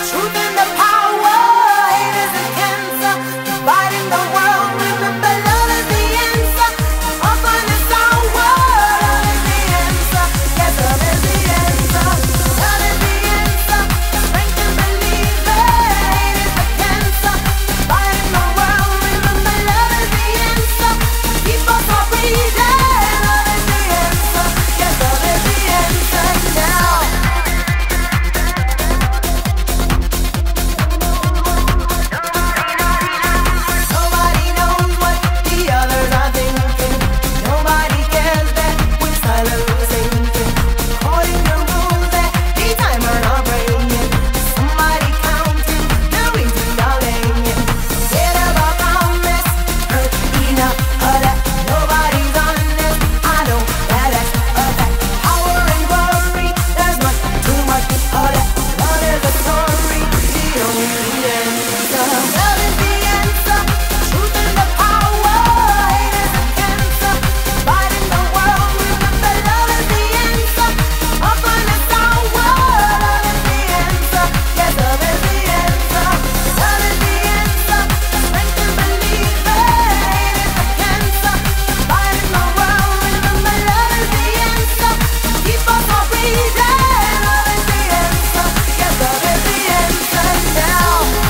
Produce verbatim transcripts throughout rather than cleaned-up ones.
truth and the power, hate is a cancer, dividing the world. Remember, love is the answer. Our finest hour, love is the answer. Yes, love is the answer. Love is the answer. Strength and belief, hate is the cancer, dividing the world. Remember, love is the answer. Keep us all breathing. Love is the answer. Yes, love is the answer now. Nobody knows what the others are thinking. Nobody cares that we're silently sinking. According to rules that the timer are breaking. Somebody counting the reason you're laying. Forget about promise, hurt enough of that. Nobody's honest, I know that that's a fact. Power and glory, there's much too much of that. Love is a story, the only answer. Love is the answer, truth and the power. Hate is a cancer, dividing the world. Remember, love is the answer. Our finest hour, love is the answer. Yes, love is the answer. Love is the answer. Strength and belief, hate is a cancer, dividing the world. Remember, love is the answer. Keep us all breathing. Love is the answer. Yes, love is the answer now.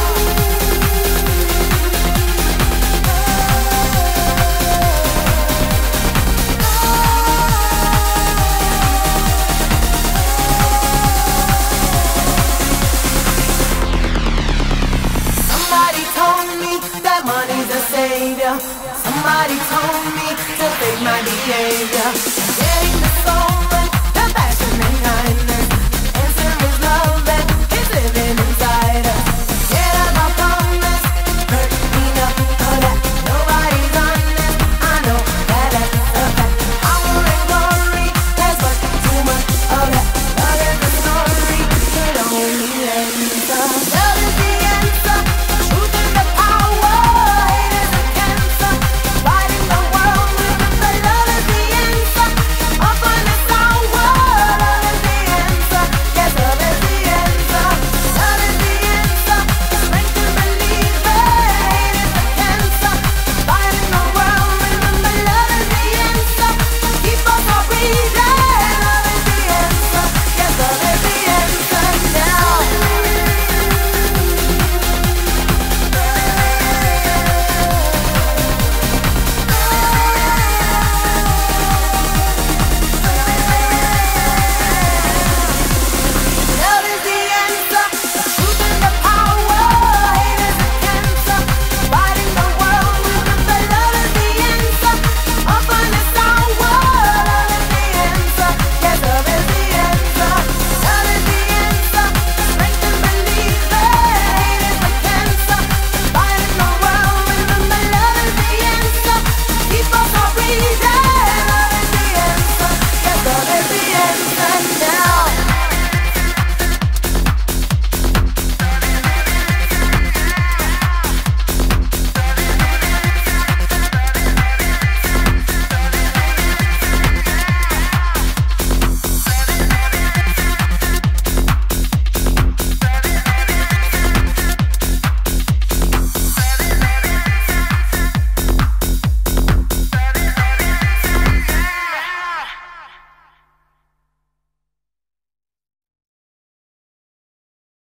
Somebody told me that money's a savior. Somebody told me to fake my behavior. Getting the soul.